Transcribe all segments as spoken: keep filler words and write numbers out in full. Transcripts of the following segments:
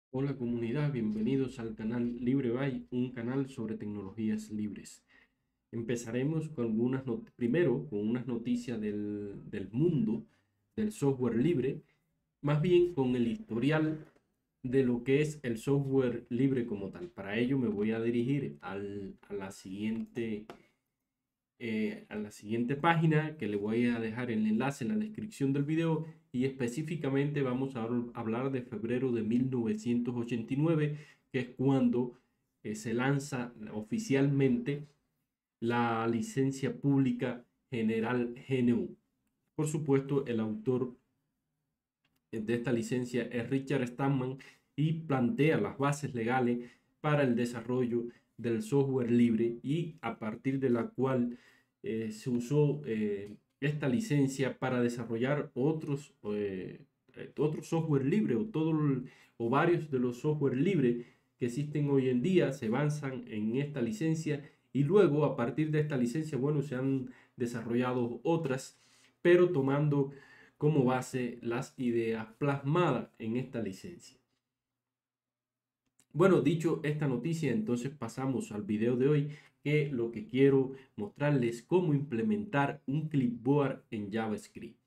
Hola comunidad, bienvenidos al canal LibreBay, un canal sobre tecnologías libres. Empezaremos con algunas not- primero con unas noticias del, del mundo del software libre, más bien con el historial de lo que es el software libre como tal. Para ello me voy a dirigir al- a la siguiente eh, a la siguiente página, que le voy a dejar el enlace en la descripción del video, y específicamente vamos a hablar de febrero de mil novecientos ochenta y nueve, que es cuando eh, se lanza oficialmente la licencia pública general G N U. Por supuesto, el autor de esta licencia es Richard Stallman y plantea las bases legales para el desarrollo del software libre, y a partir de la cual eh, se usó eh, esta licencia para desarrollar otros, eh, eh, otros software libre o, todo el, o varios de los software libres que existen hoy en día se basan en esta licencia, y luego a partir de esta licencia, bueno, se han desarrollado otras, pero tomando como base las ideas plasmadas en esta licencia. Bueno, dicho esta noticia, entonces pasamos al video de hoy, que lo que quiero mostrarles cómo implementar un clipboard en JavaScript.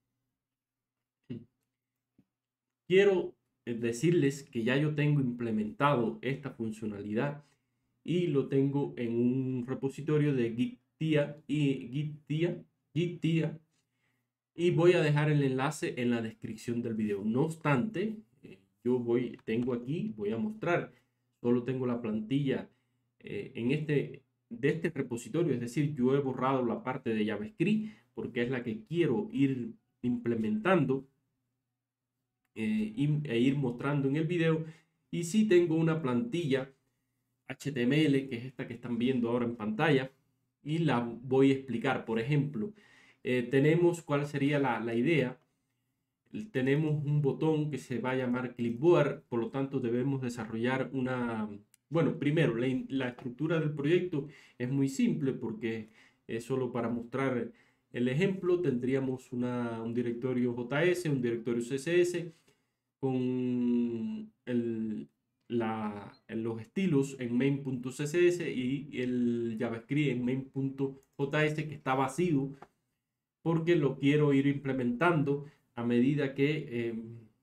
Quiero eh, decirles que ya yo tengo implementado esta funcionalidad y lo tengo en un repositorio de Gittia y Gittia, Gittia, y voy a dejar el enlace en la descripción del video. No obstante, eh, yo voy, tengo aquí, voy a mostrar, solo tengo la plantilla eh, en este, de este repositorio, es decir, yo he borrado la parte de JavaScript porque es la que quiero ir implementando eh, e ir mostrando en el video. Y sí tengo una plantilla H T M L, que es esta que están viendo ahora en pantalla, y la voy a explicar. Por ejemplo, eh, tenemos cuál sería la, la idea. Tenemos un botón que se va a llamar clipboard, por lo tanto debemos desarrollar una... Bueno, primero, la, la estructura del proyecto es muy simple porque es solo para mostrar el ejemplo. Tendríamos una, un directorio J S, un directorio C S S, con el, la, los estilos en main.css y el JavaScript en main.js, que está vacío porque lo quiero ir implementando a medida que, eh,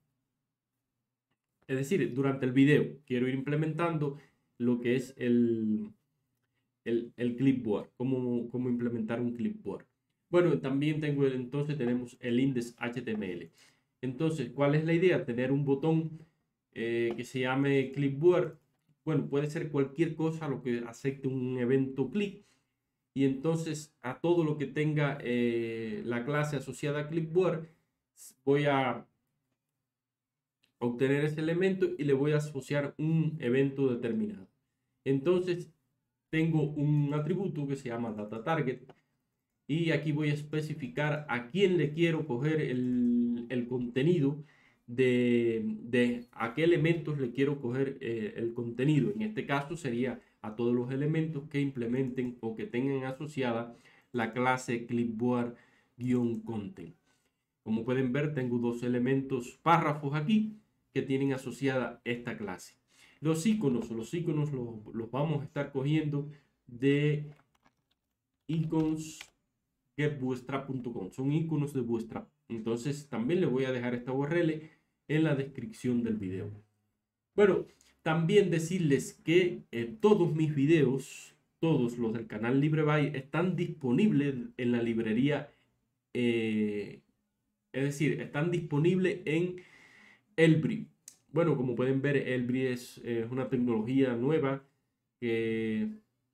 es decir, durante el video, quiero ir implementando lo que es el, el, el clipboard, cómo, cómo implementar un clipboard. Bueno, también tengo el, entonces tenemos el index H T M L. Entonces, ¿cuál es la idea? Tener un botón eh, que se llame clipboard. Bueno, puede ser cualquier cosa lo que acepte un evento click, y entonces a todo lo que tenga eh, la clase asociada a clipboard voy a obtener ese elemento y le voy a asociar un evento determinado. Entonces tengo un atributo que se llama data target, y aquí voy a especificar a quién le quiero coger el, el contenido de, de a qué elementos le quiero coger eh, el contenido. En este caso sería a todos los elementos que implementen o que tengan asociada la clase clipboard-content. Como pueden ver, tengo dos elementos párrafos aquí que tienen asociada esta clase. Los iconos, los iconos los, los vamos a estar cogiendo de icons get bootstrap punto com. Son iconos de Bootstrap. Entonces también le voy a dejar esta U R L en la descripción del video. Bueno, también decirles que eh, todos mis videos, todos los del canal LibreBay, están disponibles en la librería, eh, es decir, están disponibles en Elbri. Bueno, como pueden ver, Elbri es eh, una tecnología nueva que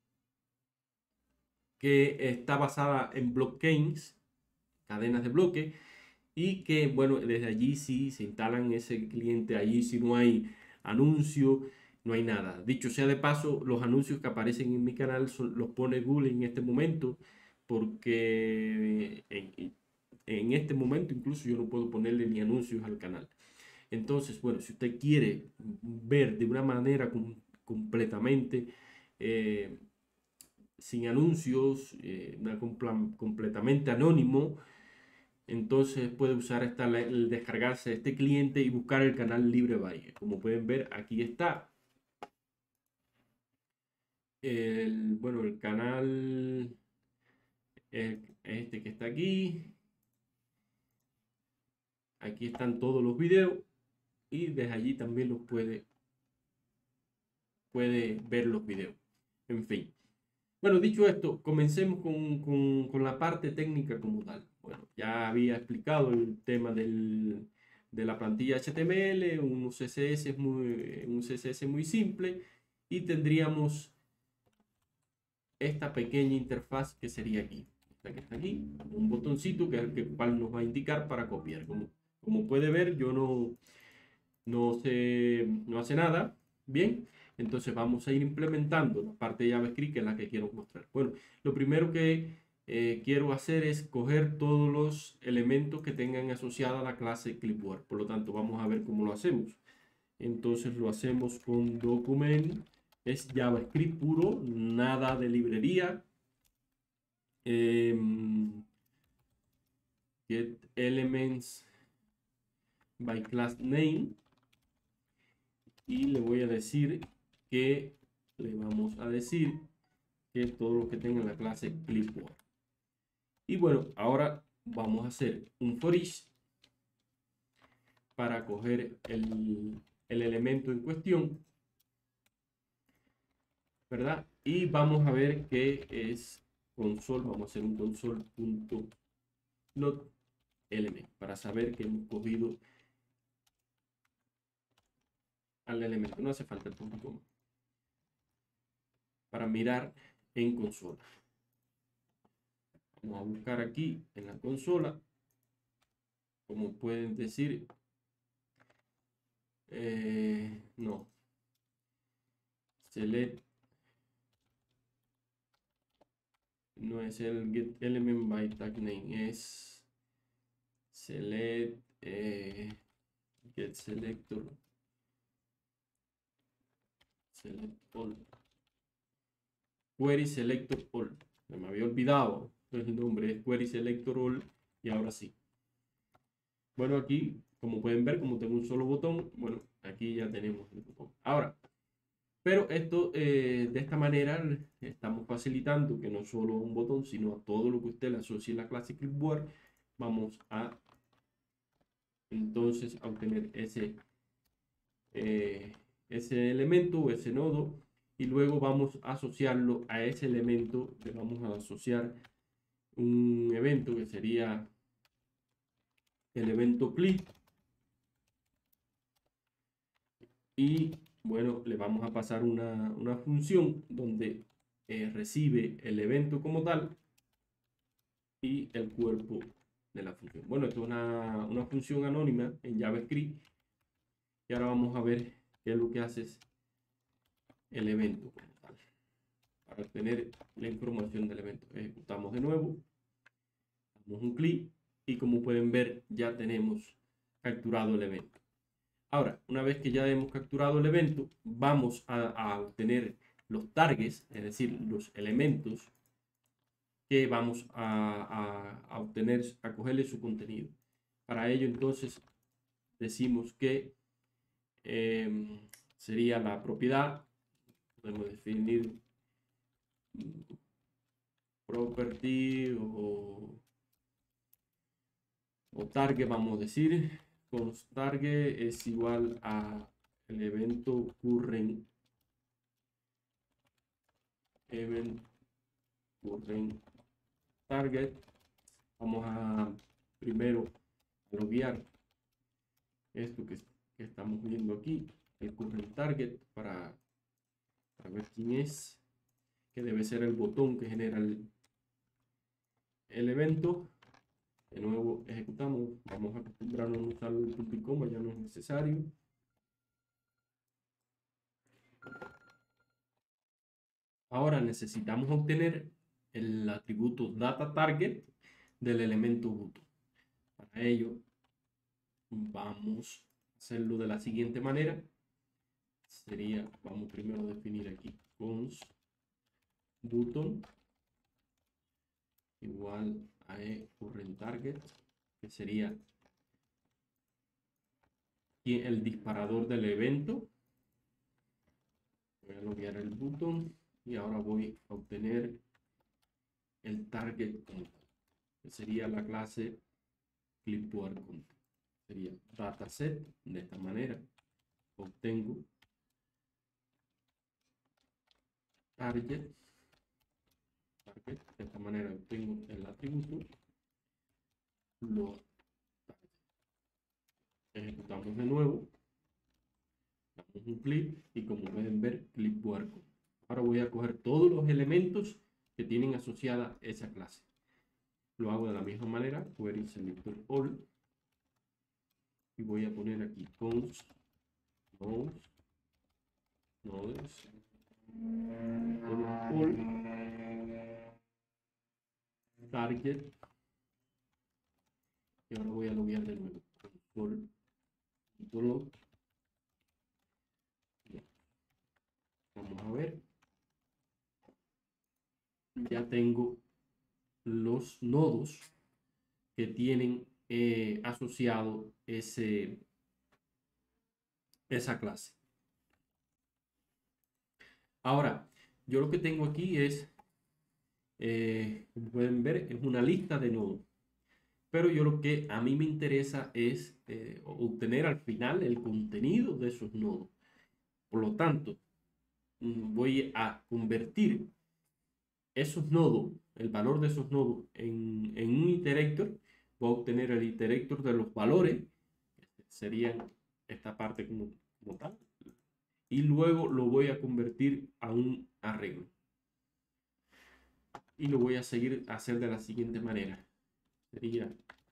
que está basada en blockchains, cadenas de bloque, y que, bueno, desde allí sí se instalan ese cliente, allí sí no hay anuncio, no hay nada. Dicho sea de paso, los anuncios que aparecen en mi canal son, los pone Google en este momento, porque en, en este momento incluso yo no puedo ponerle ni anuncios al canal. Entonces, bueno, si usted quiere ver de una manera com completamente eh, sin anuncios, eh, una completamente anónimo, entonces puede usar esta, el descargarse este cliente y buscar el canal LibreBuy. Como pueden ver, aquí está. El, bueno, el canal el, este que está aquí. Aquí están todos los videos y desde allí también los puede, puede ver los videos. En fin. Bueno, dicho esto, comencemos con, con, con la parte técnica como tal. Bueno, ya había explicado el tema del, de la plantilla H T M L, un C S S muy, un C S S muy simple, y tendríamos esta pequeña interfaz que sería aquí. Esta que está aquí, un botoncito que es el que, cual nos va a indicar para copiar. Como, como puede ver, yo no, no, sé, no hace nada. Bien, entonces vamos a ir implementando la parte de JavaScript, que es la que quiero mostrar. Bueno, lo primero que eh, quiero hacer es coger todos los elementos que tengan asociada la clase Clipboard. Por lo tanto, vamos a ver cómo lo hacemos. Entonces lo hacemos con document, es JavaScript puro, nada de librería. Eh, get elements by class name. Y le voy a decir que le vamos a decir que todo lo que tenga la clase Clipboard. Y bueno, ahora vamos a hacer un for each para coger el, el elemento en cuestión, ¿verdad? Y vamos a ver qué es console. Vamos a hacer un console.load.element para saber que hemos cogido al elemento. No hace falta el punto coma para mirar en consola. Vamos a buscar aquí en la consola, como pueden decir, eh, no, select, no es el get element by tag name, es select, eh, get selector, select all, query selector all. Se me había olvidado el nombre, es query selector all, y ahora sí. Bueno, aquí, como pueden ver, como tengo un solo botón, bueno, aquí ya tenemos el botón. Ahora, pero esto, eh, de esta manera, estamos facilitando que no solo un botón, sino a todo lo que usted le asocie a la clase Clipboard, vamos a entonces a obtener ese, eh, ese elemento o ese nodo, y luego vamos a asociarlo a ese elemento. Le vamos a asociar un evento que sería el evento clip, y bueno, le vamos a pasar una, una función donde eh, recibe el evento como tal y el cuerpo de la función. Bueno, esto es una, una función anónima en JavaScript, y ahora vamos a ver qué es lo que hace el evento como tal. Para obtener la información del evento, ejecutamos de nuevo, damos un clic y como pueden ver ya tenemos capturado el evento. Ahora, una vez que ya hemos capturado el evento, vamos a, a obtener los targets, es decir, los elementos que vamos a, a, a obtener, a cogerle su contenido. Para ello, entonces, decimos que eh, sería la propiedad. Podemos definir property o, o target, vamos a decir. Const target es igual a el evento current event current target. Vamos a primero loguear esto que, que estamos viendo aquí, el current target, para, para ver quién es, que debe ser el botón que genera el, el evento. De nuevo ejecutamos, vamos a acostumbrarnos a usar el punto y coma, ya no es necesario. Ahora necesitamos obtener el atributo data target del elemento button. Para ello vamos a hacerlo de la siguiente manera. Sería, vamos primero a definir aquí const button igual a e current target. que sería el disparador del evento. Voy a loguear el botón y ahora voy a obtener el target content, que sería la clase clipboard content. Sería dataset. De esta manera obtengo target, target. De esta manera obtengo el atributo load. Ejecutamos de nuevo, damos un clic y como pueden ver, clipboard. Ahora voy a coger todos los elementos que tienen asociada esa clase. Lo hago de la misma manera, query selector all, y voy a poner aquí const nodes, nodes all, target, y ahora voy a loguear de nuevo console. Vamos a ver, ya tengo los nodos que tienen eh, asociado ese, esa clase. Ahora, yo lo que tengo aquí es, eh, como pueden ver, es una lista de nodos. Pero yo lo que a mí me interesa es eh, obtener al final el contenido de esos nodos. Por lo tanto, voy a convertir esos nodos, el valor de esos nodos en, en un iterator. Voy a obtener el iterator de los valores, serían esta parte como, como tal, y luego lo voy a convertir a un arreglo. Y lo voy a seguir a hacer de la siguiente manera. Sería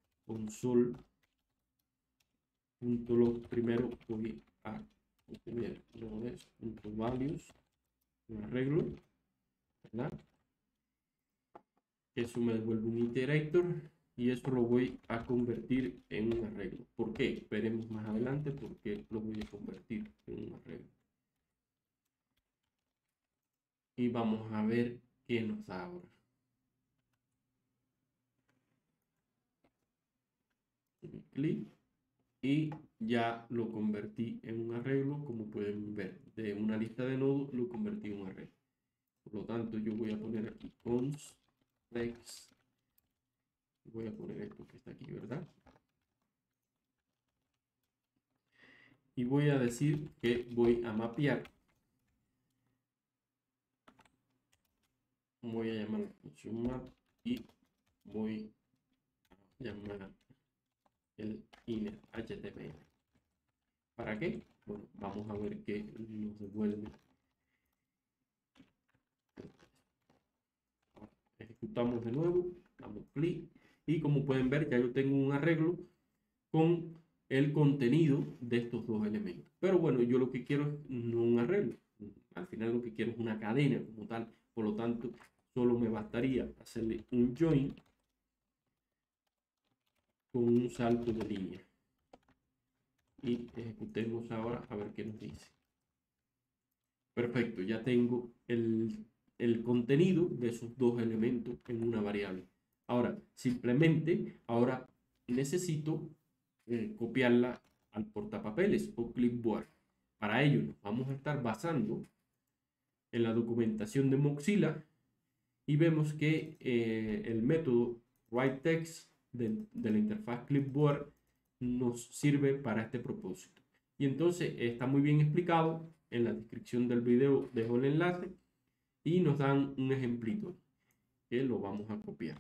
console.log. Primero voy a obtener nodes.values, un arreglo, ¿verdad? Eso me devuelve un iterator y eso lo voy a convertir en un arreglo. ¿Por qué? Veremos más adelante por qué lo voy a convertir en un arreglo. Y vamos a ver qué nos da ahora. Clic y ya lo convertí en un arreglo. Como pueden ver, de una lista de nodos lo convertí en un arreglo. Por lo tanto, yo voy a poner aquí const flex. Voy a poner esto que está aquí, ¿verdad? Y voy a decir que voy a mapear. Voy a llamar la función map y voy a llamar el inner H T M L. ¿Para qué? Bueno, vamos a ver qué nos devuelve. Ejecutamos de nuevo, damos clic y como pueden ver ya yo tengo un arreglo con el contenido de estos dos elementos. Pero bueno, yo lo que quiero es no un arreglo. Al final lo que quiero es una cadena como tal. Por lo tanto, solo me bastaría hacerle un join con un salto de línea. Y ejecutemos ahora a ver qué nos dice. Perfecto, ya tengo el, el contenido de esos dos elementos en una variable. Ahora, simplemente, ahora necesito eh, copiarla al portapapeles o clipboard. Para ello, nos vamos a estar basando en la documentación de Mozilla y vemos que eh, el método writeText de, de la interfaz clipboard nos sirve para este propósito. Y entonces está muy bien explicado. En la descripción del video dejo el enlace y nos dan un ejemplito que lo vamos a copiar.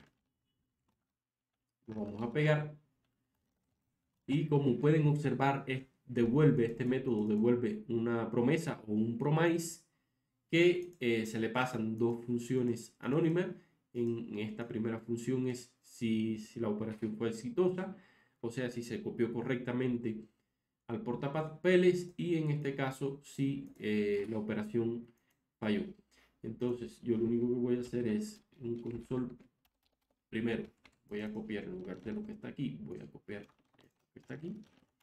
Lo vamos a pegar y como pueden observar, es, devuelve este método, devuelve una promesa o un promise que eh, se le pasan dos funciones anónimas. En esta primera función es si, si la operación fue exitosa, o sea, si se copió correctamente al portapapeles, y en este caso si eh, la operación falló. Entonces yo lo único que voy a hacer es un console. Primero voy a copiar, en lugar de lo que está aquí, voy a copiar esto que está aquí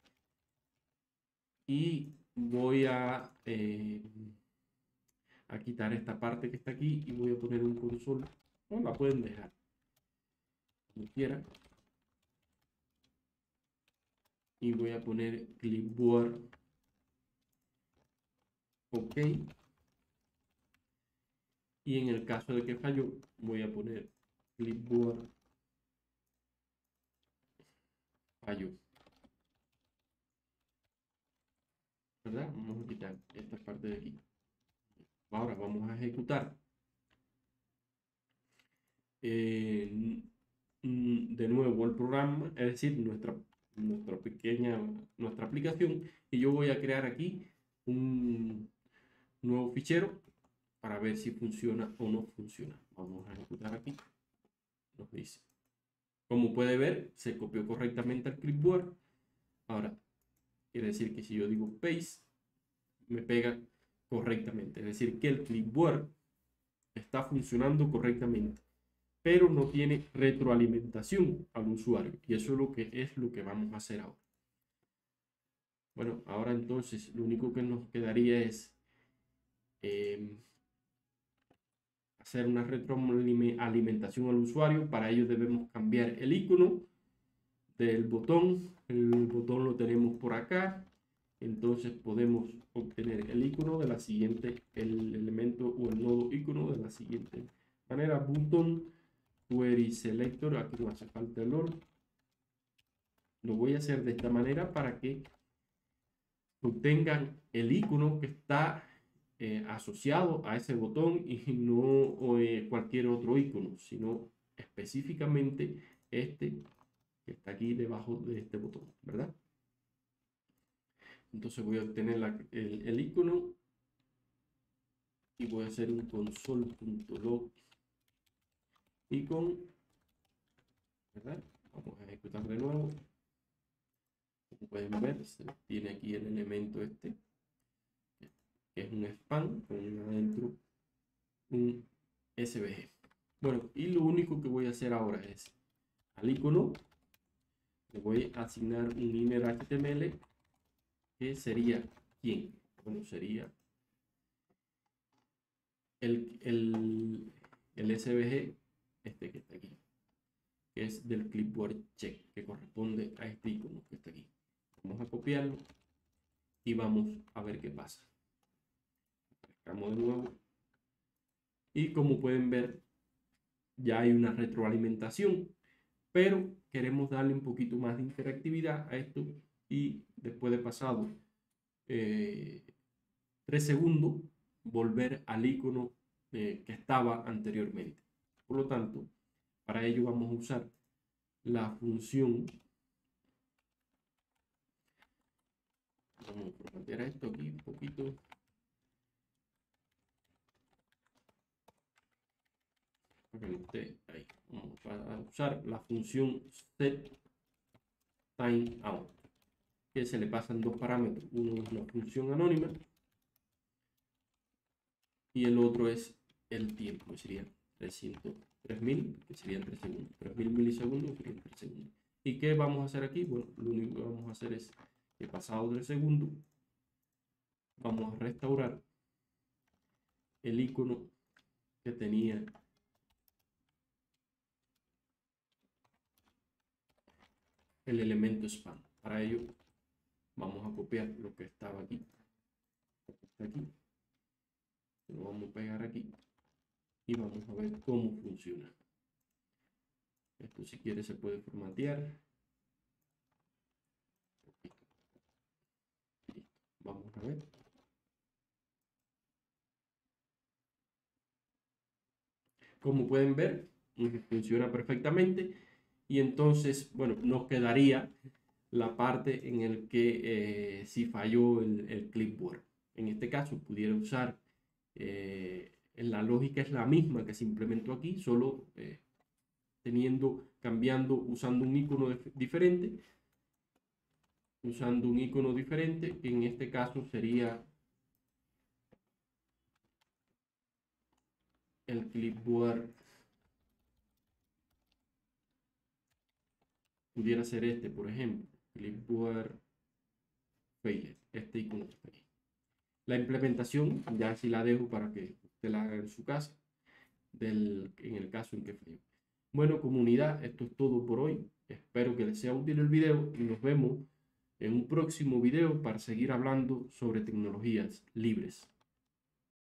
y voy a eh, a quitar esta parte que está aquí y voy a poner un console. No la pueden dejar como quieran. y voy a poner clipboard OK, y en el caso de que falló voy a poner clipboard falló, ¿verdad? Vamos a quitar esta parte de aquí. Ahora vamos a ejecutar eh, de nuevo el programa, es decir, nuestra, nuestra pequeña, nuestra aplicación, y yo voy a crear aquí un nuevo fichero para ver si funciona o no funciona. Vamos a ejecutar aquí. Nos dice, como puede ver, se copió correctamente el clipboard. Ahora, quiere decir que si yo digo paste, me pega correctamente. Es decir, que el clipboard está funcionando correctamente, pero no tiene retroalimentación al usuario. Y eso es lo que, es lo que vamos a hacer ahora. Bueno, ahora entonces lo único que nos quedaría es eh, hacer una retroalimentación al usuario. Para ello debemos cambiar el icono del botón. El botón lo tenemos por acá. Entonces podemos obtener el icono de la siguiente, el elemento o el nodo icono de la siguiente manera. Button query selector, aquí no hace falta el orden. Lo voy a hacer de esta manera para que obtengan el icono que está eh, asociado a ese botón y no o, eh, cualquier otro icono, sino específicamente este que está aquí debajo de este botón, ¿verdad? Entonces voy a obtener la, el, el icono y voy a hacer un console.log icon, ¿verdad? Vamos a ejecutar de nuevo. Como pueden ver, se tiene aquí el elemento este, que es un span con adentro un S V G. Bueno, y lo único que voy a hacer ahora es al icono le voy a asignar un inner H T M L que sería quién. Bueno, sería el, el, el S V G este que está aquí, que es del clipboard check, que corresponde a este icono que está aquí. Vamos a copiarlo y vamos a ver qué pasa. Cargamos de nuevo y como pueden ver ya hay una retroalimentación, pero queremos darle un poquito más de interactividad a esto y después de pasado eh, tres segundos volver al icono eh, que estaba anteriormente. Por lo tanto, para ello vamos a usar la función, vamos a formatear esto aquí un poquito, ahí. Vamos a usar la función set timeout, que se le pasan dos parámetros, uno es una función anónima y el otro es el tiempo, que sería trescientos, tres mil, que serían tres segundos, tres mil milisegundos, serían tres segundos. ¿Y qué vamos a hacer aquí? Bueno, lo único que vamos a hacer es que pasado tres segundos vamos a restaurar el icono que tenía el elemento span. Para ello vamos a copiar lo que estaba aquí, lo que está aquí, lo vamos a pegar aquí y vamos a ver cómo funciona. Esto si quiere se puede formatear. Vamos a ver. Como pueden ver, funciona perfectamente. Y entonces, bueno, nos quedaría la parte en el que eh, si falló el, el clipboard. En este caso, pudiera usar, eh, la lógica es la misma que se implementó aquí, solo eh, teniendo, cambiando, usando un icono diferente, usando un icono diferente, que en este caso sería el clipboard, pudiera ser este, por ejemplo, clipboard failed, este icono está aquí. La implementación ya sí la dejo para que usted la haga en su casa, del, en el caso en que falló. Bueno, comunidad, esto es todo por hoy. Espero que les sea útil el video y nos vemos en un próximo video para seguir hablando sobre tecnologías libres.